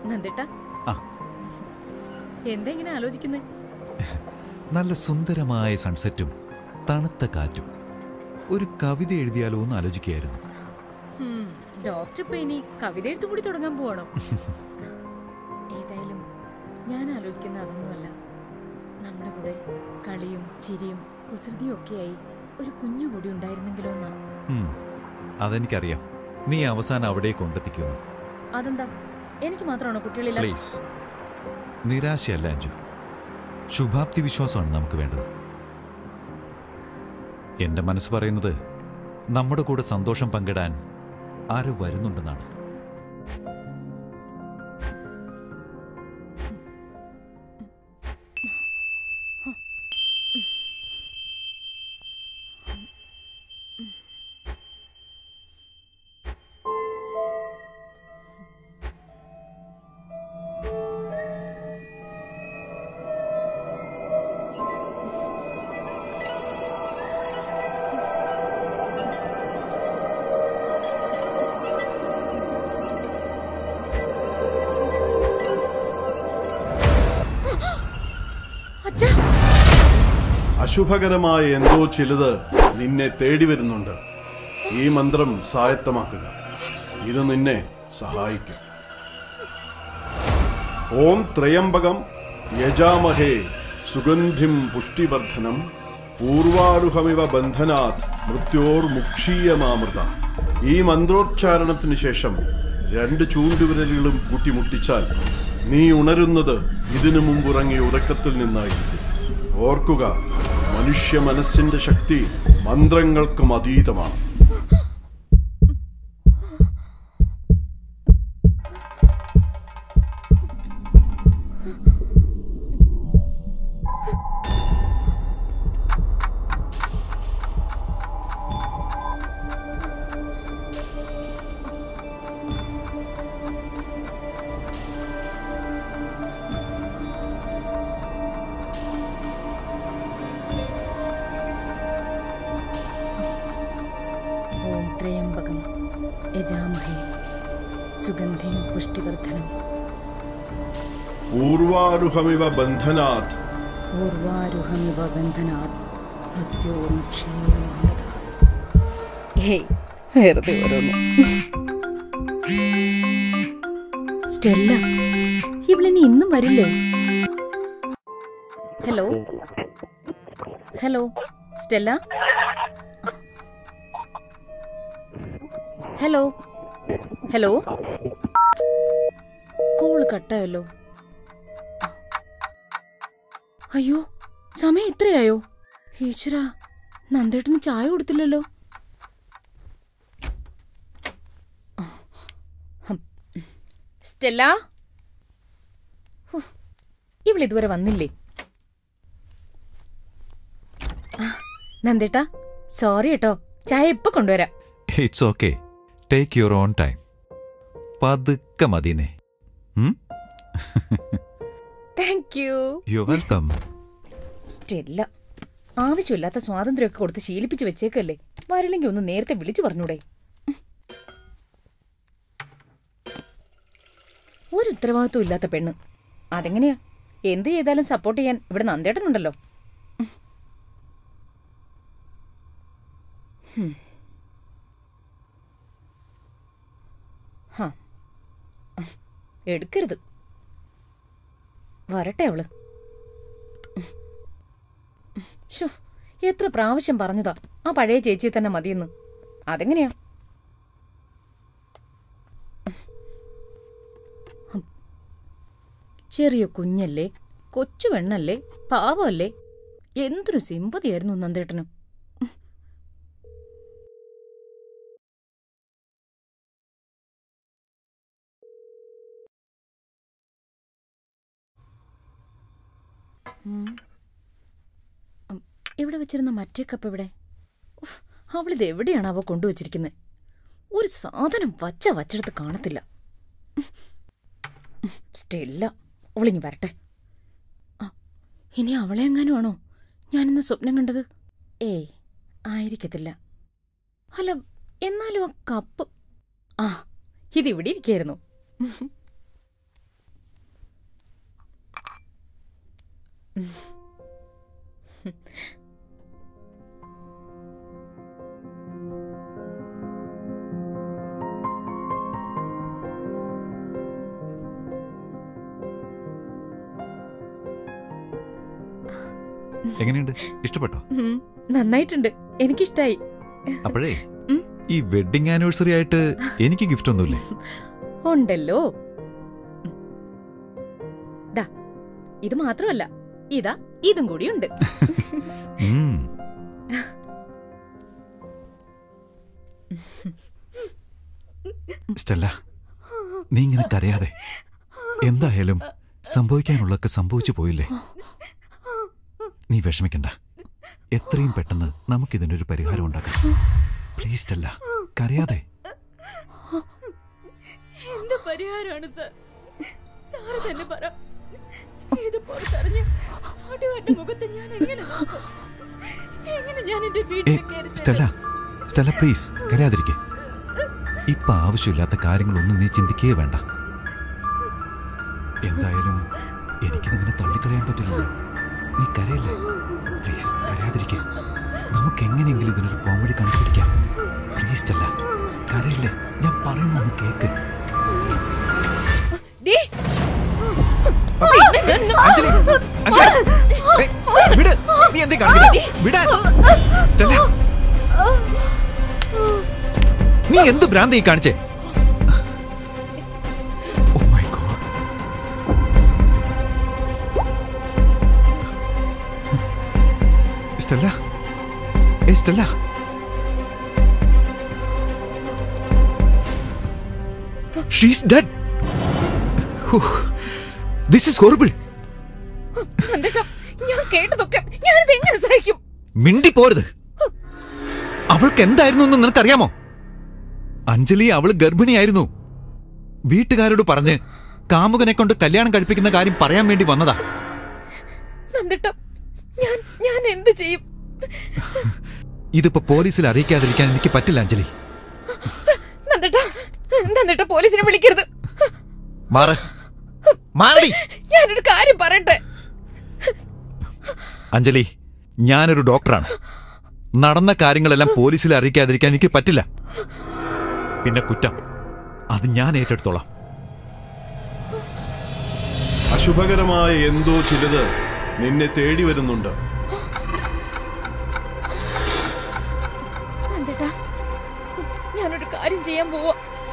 നന്ദേട്ടാ, എന്താ ഇങ്ങനെ ആലോചിക്കുന്നേ? നല്ല സുന്ദരമായ സൺസെറ്റും തണുത്ത കാറ്റും. ഒരു കവിത എഴുതിയാലോ എന്ന് ആലോചിക്കുകയായിരുന്നു. ഡോക്ടർ ഇപ്പൊ ഇനി കവിത എഴുത്തു കൂടി തുടങ്ങാൻ പോവാണോ? ഏതായാലും ഞാൻ ആലോചിക്കുന്ന അതൊന്നുമല്ല. നമ്മുടെ കൂടെ കളിയും ചിരിയും കുസൃതിയും ഒക്കെയായി ഒരു കുഞ്ഞു കൂടി ഉണ്ടായിരുന്നെങ്കിലോ എന്നാ. അതെനിക്കറിയാം. നീ അവസാനം അവിടെ കൊണ്ടെത്തിക്കുന്നു. അതെന്താ, എനിക്ക് മാത്രമാണോ കുട്ടികളില്ല? പ്ലീസ്, നിരാശയല്ല അഞ്ജു, ശുഭാപ്തി വിശ്വാസമാണ് നമുക്ക് വേണ്ടത്. എന്റെ മനസ്സ് പറയുന്നത് നമ്മുടെ കൂടെ സന്തോഷം പങ്കിടാൻ ആരോ വരുന്നുണ്ടെന്നാണ്. അശുഭകരമായ എന്തോ ചിലത് നിന്നെ തേടി വരുന്നുണ്ട്. ഈ മന്ത്രം സ്വായത്തമാക്കുക. ഇത് നിന്നെ സഹായിക്കും. ഓം ത്രയംബകം യജാമഹേ സുഗന്ധിം പുഷ്ടിവർദ്ധനം പൂർവാരുഹമിവ ബന്ധനാത് മൃത്യോർമുക്ഷീയമാമൃത. ഈ മന്ത്രോച്ചാരണത്തിന് ശേഷം 2 ചൂണ്ടുവിരലുകളും കൂട്ടിമുട്ടിച്ചാൽ നീ ഉണരുന്നത് ഇതിനു മുമ്പുറങ്ങിയ ഉറക്കത്തിൽ നിന്നായിരിക്കും. ഓർക്കുക, മനുഷ്യ മനസ്സിന്റെ ശക്തി മന്ത്രങ്ങൾക്കും അതീതമാണ്. ത്രയംബകം യജാമഹേ സുഗന്ധിം പുഷ്ടിവർദ്ധനം പൂർവാരുഹമിവ ബന്ധനാത് മൃത്യോർമുക്ഷീയമാമൃത. വെറുതെ ഓരോന്ന്. സ്റ്റെല്ല, ഇവളിനി ഇന്നും വരില്ലേ? Hello hello Stella, hello hello. Call കട്ടായല്ലോ. അയ്യോ, സമയം ഇത്രയായോ? ഈശ്വരാ, നന്ദേട്ടന് ചായ കൊടുത്തില്ലല്ലോ. സ്റ്റെല്ല, ഇവളിതുവരെ വന്നില്ലേ? നന്ദേട്ടാ, സോറി കേട്ടോ, ചായ ഇപ്പൊ കൊണ്ടുവരാം. It's okay, take your own time. പതുക്കെ മതിനെ. Thank you. You welcome. Stella, ആവശ്യമില്ലാത്ത സ്വാതന്ത്ര്യമൊക്കെ കൊടുത്ത് ശീലിപ്പിച്ച് വെച്ചേക്കല്ലേ. വരില്ലെങ്കിൽ ഒന്ന് നേരത്തെ വിളിച്ചു പറഞ്ഞൂടെ? ഒരു ഉത്തരവാദിത്വം ഇല്ലാത്ത പെണ്ണ്. അതെങ്ങനെയാ? എന്ത് ചെയ്താലും സപ്പോർട്ട് ചെയ്യാൻ ഇവിടെ നന്ദേട്ടനുണ്ടല്ലോ. എടുക്കരുത്. വരട്ടെ അവള്. എത്ര പ്രാവശ്യം പറഞ്ഞതാ ആ പഴയ ചേച്ചിയെ തന്നെ മതിയെന്ന്. അതെങ്ങനെയാ? ചെറിയ കുഞ്ഞല്ലേ, കൊച്ചു പെണ്ണല്ലേ, പാവമല്ലേ, എന്തൊരു സിമ്പതിയായിരുന്നു നന്ദേട്ടന്. ഇവിടെ വെച്ചിരുന്ന മറ്റേ കപ്പ് എവിടെ? അവളിത് എവിടെയാണ് അവ കൊണ്ടുവച്ചിരിക്കുന്നത്? ഒരു സാധനം വച്ചെടുത്ത് കാണത്തില്ല. സ്റ്റെല്ല, അവളിങ്ങി വരട്ടെ. ഇനി അവളെ എങ്ങാനും ആണോ ഞാനിന്ന് സ്വപ്നം കണ്ടത്? ഏയ്, ആയിരിക്കത്തില്ല. അല്ല, എന്നാലും ആ കപ്പ് ഇതിവിടെ ഇരിക്കായിരുന്നു. എങ്ങനെയുണ്ട്? ഇഷ്ടപ്പെട്ടോ? നന്നായിട്ടുണ്ട്, എനിക്കിഷ്ടായി. അപ്പോഴേ ഈ വെഡിങ് ആനിവേഴ്സറി ആയിട്ട് എനിക്ക് ഗിഫ്റ്റ് ഒന്നുമില്ലേ? ഉണ്ടല്ലോ. ദാ, ഇത് മാത്രമല്ല, ഇതാ ഇതും കൂടിയുണ്ട്. സ്റ്റെല്ല, നീ ഇങ്ങനെ കരയാതെ. എന്തായാലും സംഭവിക്കാനുള്ളതൊക്കെ സംഭവിച്ചു പോയില്ലേ? നീ വിഷമിക്കണ്ട. എത്രയും പെട്ടെന്ന് നമുക്കിതിനൊരു പരിഹാരം ഉണ്ടാക്കാം. പ്ലീസ് സ്റ്റെല്ല, കരയാതെ. എന്ത് പരിഹാരമാണ് സാർ? സാറ് തന്നെ പറ. ഇത് പുറത്തറിഞ്ഞ് നാട്ടുകാരുടെ മുഖത്ത് ഞാൻ എങ്ങനെ നോക്കും? എങ്ങനെ ഞാൻ എന്റെ വീട്ടിൽ കയറി? സ്റ്റെല്ല പ്ലീസ് കരയാതിരിക്കെ. ഇപ്പൊ ആവശ്യമില്ലാത്ത കാര്യങ്ങളൊന്നും നീ ചിന്തിക്കേ വേണ്ട. എന്തായാലും എനിക്കിതങ്ങനെ തള്ളിക്കളയാൻ പറ്റില്ലല്ലോ. നീ കരയല്ലേ? പ്ലീസ് കരയാതിരിക്കെ. നമുക്ക് എങ്ങനെയെങ്കിലും ഇതിനൊരു പോംവഴി കണ്ടുപിടിക്കാം. പ്ലീസ് സ്റ്റെല്ല, കരയില്ലേ? ഞാൻ പറയുന്നൊന്ന് കേക്ക്. നീ എന്ത് ഭ്രാന്തി കാണിച്ചേ? Stella? Hey, Stella. She's dead. This is horrible. ഞാൻ കേട്ടതൊക്കെ ഞാനിത് എങ്ങനെ സഹിക്കും? മിണ്ടി പോരുത്. അവൾക്ക് എന്തായിരുന്നു എന്ന് നിനക്കറിയാമോ? അഞ്ജലി അവള് ഗർഭിണിയായിരുന്നു. വീട്ടുകാരോട് പറഞ്ഞ് കാമുകനെ കൊണ്ട് കല്യാണം കഴിപ്പിക്കുന്ന കാര്യം പറയാൻ വേണ്ടി വന്നതാ. ഞാൻ എന്ത് ചെയ്യും? ഇതിപ്പോ പോലീസിൽ അറിയിക്കാതിരിക്കാൻ എനിക്ക് പറ്റില്ല അഞ്ജലി. പോലീസിനെ വിളിക്കരുത്. ഞാനൊരു കാര്യം പറയട്ടെ അഞ്ജലി, ഞാനൊരു ഡോക്ടറാണ്. നടന്ന കാര്യങ്ങളെല്ലാം പോലീസിൽ അറിയിക്കാതിരിക്കാൻ എനിക്ക് പറ്റില്ല. പിന്നെ കുറ്റം അത് ഞാൻ ഏറ്റെടുത്തോളാം. അശുഭകരമായ എന്തോ ചിലത് നിന്നെ തേടി വരുന്നുണ്ട്. ഞാനൊരു കാര്യം ചെയ്യാൻ പോവാ.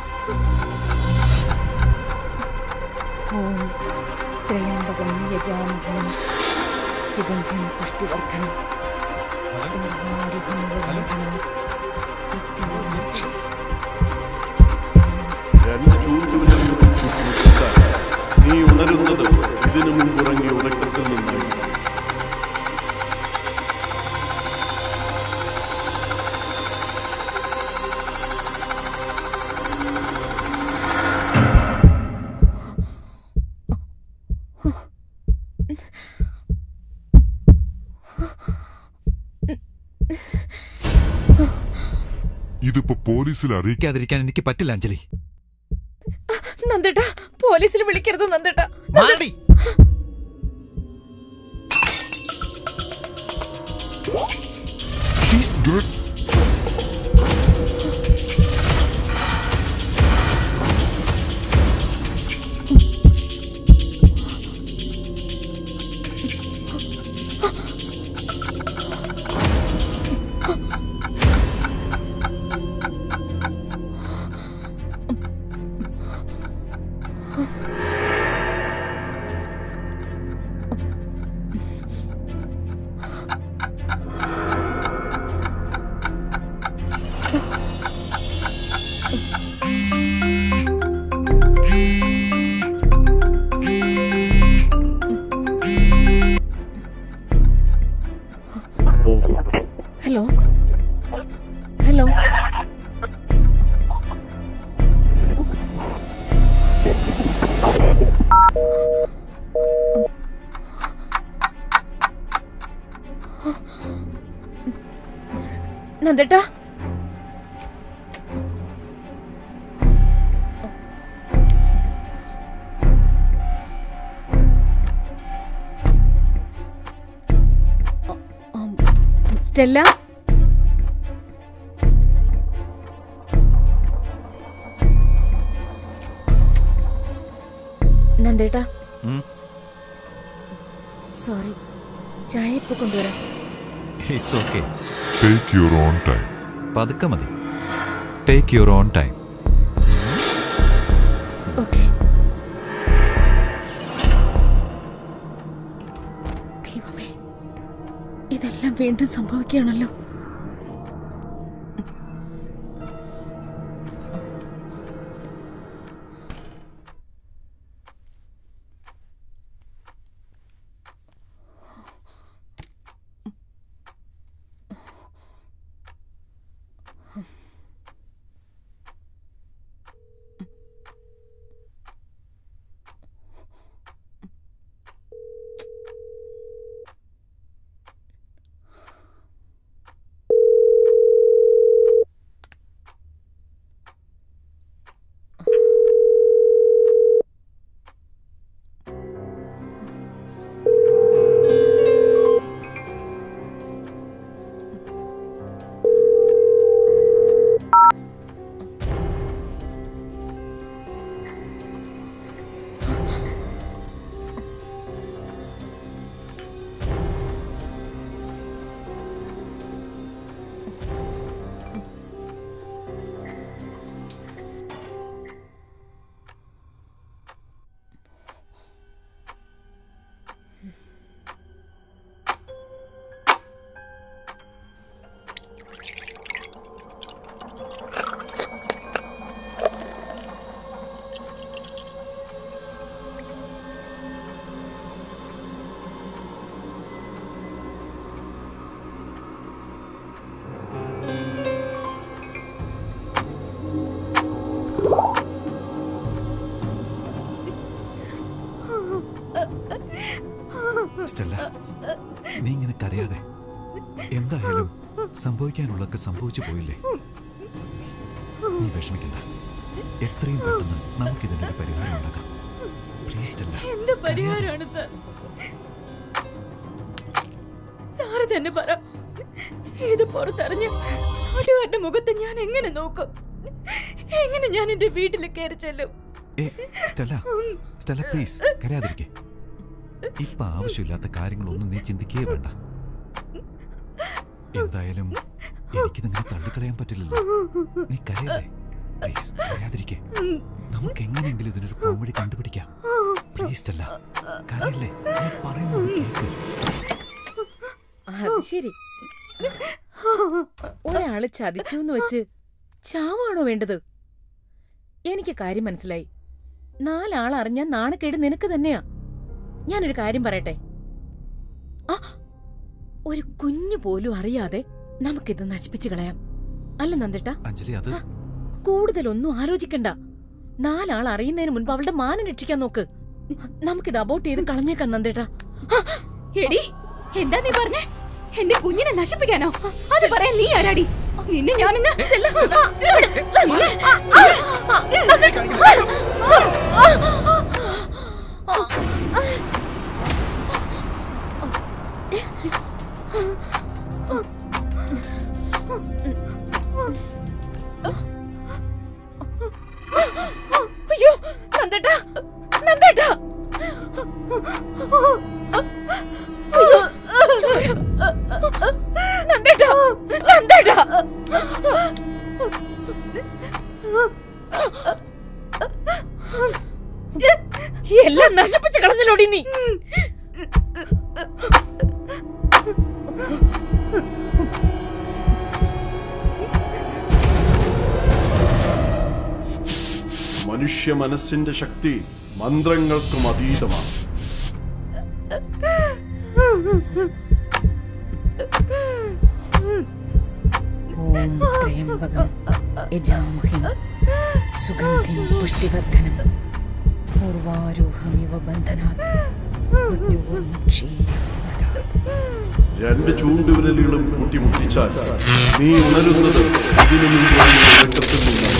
ഓം ത്രയംബകം യജാമഹേ സുഗന്ധിം പുഷ്ടിവർദ്ധനം ഉർവാരുകമിവ ബന്ധനാത് മൃത്യോർമുക്ഷീ. രണ്ട് ചൂണ്ടുവിരലുകൾ നീ ഉണരുന്നത് ഇതിനു മുമ്പുറങ്ങിയ ഉറക്കത്തിൽ നിന്നായി. ഇതിപ്പോ പോലീസിൽ അറിയിക്കാതിരിക്കാൻ എനിക്ക് പറ്റില്ല അഞ്ജലി. നന്ദേട്ടാ, പോലീസിൽ വിളിക്കരുത് നന്ദേട്ടാ. ഹലോ ഹലോ, നന്ദേട്ടാ, സ്റ്റെല്ല, നന്ദേട്ടാ സോറി, ചായ ഇപ്പൊ കൊണ്ടുവരാം. It's okay. Take your own time. പതുക്കെ മതി. Take your own time. Okay. ദൈവമേ, ഇതെല്ലാം വീണ്ടും സംഭവിക്കുകയാണല്ലോ. സ്റ്റെല്ല, നീ ഇങ്ങനെ കരയാതെ. എന്തായാലും സംഭവിക്കാനുള്ളതൊക്കെ സംഭവിച്ചു പോയില്ലേ. നീ വിഷമിക്കണ്ട. എത്രയും പെട്ടെന്ന് നമുക്കിതിനൊരു പരിഹാരം ഉണ്ടാക്കാം. Please Stella. എന്ത് പരിഹാരമാണ് സാർ? സാറ് തന്നെ പറ. ഇത് പുറത്തറിഞ്ഞ് നാട്ടുകാരുടെ മുഖത്ത് ഞാൻ എങ്ങനെ നോക്കും? എങ്ങനെ ഞാൻ എന്റെ വീട്ടിൽ കയറി ചെല്ലും? സ്റ്റെല്ല, സ്റ്റെല്ല പ്ലീസ് കരയാതിരിക്കെ. ഇപ്പൊ ആവശ്യമില്ലാത്ത കാര്യങ്ങളൊന്നും നീ ചിന്തിക്കേ വേണ്ട. എന്തായാലും എനിക്കിതങ്ങനെ തള്ളിക്കളയാൻ പറ്റില്ലല്ലോ. നീ കരയല്ലേ. പ്ലീസ് കരയാതിരിക്കെ. നമുക്ക് എങ്ങനെയെങ്കിലും ഇതിനൊരു കോമഡി കണ്ടുപിടിക്കാം. പ്ലീസ് സ്റ്റെല്ല കരയല്ലേ. നീ പറയുന്നത് കേൾക്ക്. അത് ശരി, ഒരാള് ചതിച്ചു എന്ന് വെച്ച് ചാവാണോ വേണ്ടത്? എനിക്ക് കാര്യം മനസ്സിലായി. 4 ആൾ അറിഞ്ഞാൽ നാണക്കേട് നിനക്ക് തന്നെയാ. ഞാനൊരു കാര്യം പറയട്ടെ. ഒരു കുഞ്ഞു പോലും അറിയാതെ നമുക്കിത് നശിപ്പിച്ചു കളയാം. അല്ല നന്ദേട്ടാ? അഞ്ജലി, അത് കൂടുതലൊന്നും ആലോചിക്കണ്ട. 4 ആൾ അറിയുന്നതിന് മുൻപ് അവളുടെ മാനം രക്ഷിക്കാൻ നോക്ക്. നമുക്കിത് അബോട്ട് ചെയ്ത് കളഞ്ഞേക്കാം നന്ദേട്ടാ. എടി, എന്താ നീ പറഞ്ഞേ? എന്റെ കുഞ്ഞിനെ നശിപ്പിക്കാനോ? അത് പറയാൻ നീ ആരാടി? നിന്നെ ഞാനിന്ന് അയ്യോ നന്ദേട്ടാ, നന്ദേട്ടാ, നന്ദേട്ടാ, നന്ദേട്ടാ. എല്ലാം നശിപ്പിച്ച് കളഞ്ഞല്ലോടി നീ. മനുഷ്യ മനസ്സിന്റെ ശക്തി മന്ത്രങ്ങൾക്കും അതീതമാണ്. ഓം ത്രയംബകം യജാമഹേ സുഗന്ധിം പുഷ്ടിവർദ്ധനം പൂർവാരോഹമിവ ബന്ധനാത് മൃത്യോർമുക്ഷീയമാതാത്. 2 ചൂണ്ടുവിരലുകളും കൂട്ടിമുട്ടിച്ചാൽ നീ ഉണരുന്നത് ഇതിനു മുമ്പ് ഉറക്കത്തിൽ നിന്നാണ്.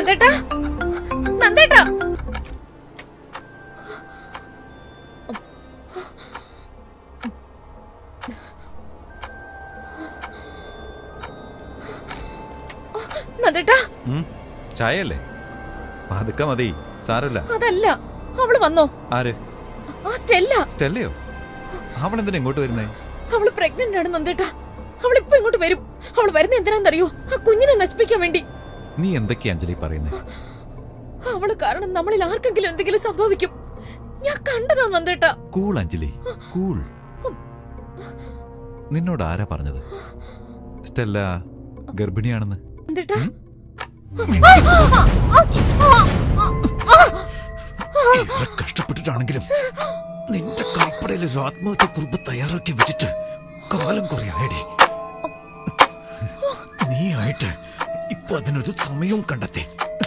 നന്ദേട്ടാ, നന്ദേട്ടാ. നന്ദേട്ടാ, ചായല്ലേ? പതുക്കെ മതി, സാരല്ല. അതല്ല, അവള് വന്നോ? ആര്? ആ സ്റ്റെല്ല. സ്റ്റെല്ലയോ? അവളെന്തിനാ ഇങ്ങോട്ട് വരുന്നേ? അവള് പ്രഗ്നന്റ് ആണ് നന്ദേട്ടാ. അവളിപ്പോ ഇങ്ങോട്ട് വരും. അവള് വരുന്ന എന്തിനാന്നറിയോ? ആ കുഞ്ഞിനെ നശിപ്പിക്കാൻ വേണ്ടി. നീ എന്തൊക്കെയാ അഞ്ജലി പറയുന്നേ? അവള് കാരണം നമ്മളിൽ ആർക്കെങ്കിലും എന്തെങ്കിലും സംഭവിക്കും. ഞാൻ കണ്ടതാ നന്ദേട്ടാ. Cool Anjali, cool. നിന്നോട് ആരാ പറഞ്ഞത് സ്റ്റെല്ല ഗർഭിണിയാണെന്ന്? നന്ദേട്ടാ, കഷ്ടപ്പെട്ടിട്ടാണെങ്കിലും നിന്റെ കാപ്പടയിലെ ആത്മഹത്യ കുറിപ്പ് തയ്യാറാക്കി വെച്ചിട്ട് കാലം കുറയായടി. നീ ആയിട്ട് ഇപ്പൊ അതിനൊരു സമയവും കണ്ടെത്തി.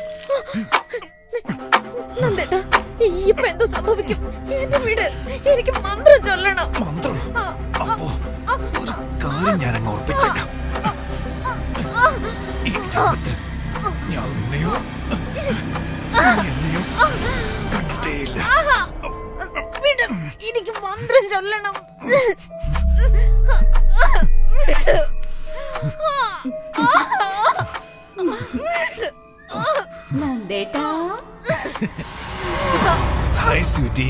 നന്ദേട്ടാ, ഇപ്പൊ എന്തോ സംഭവിക്കും. എന്നെ വിട്, എനിക്ക് മന്ത്രം ചൊല്ലണം. മന്ത്രം? അപ്പോ ഒരു കാര്യം ഞാൻ അങ്ങ് ഓർപ്പിച്ചേക്കാം. ഈ ജന്മത്തിൽ ഞാൻ നിന്നെയോ എന്നെയോ കണ്ടിട്ടേയില്ല. വിട്, എനിക്ക് മന്ത്രം ചൊല്ലണം. നന്ദേട്ടാ. Hi sweety.